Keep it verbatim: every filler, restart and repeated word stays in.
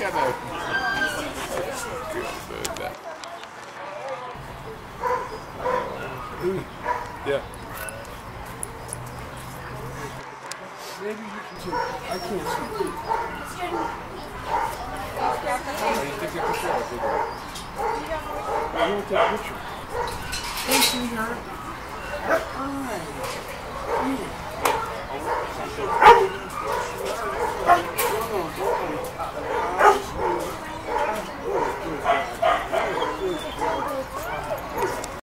Yeah, man. Yeah. Maybe you can see. I can't see. Oh, you take a picture? I'll take it. I want that picture. Hey, sweetheart. All right.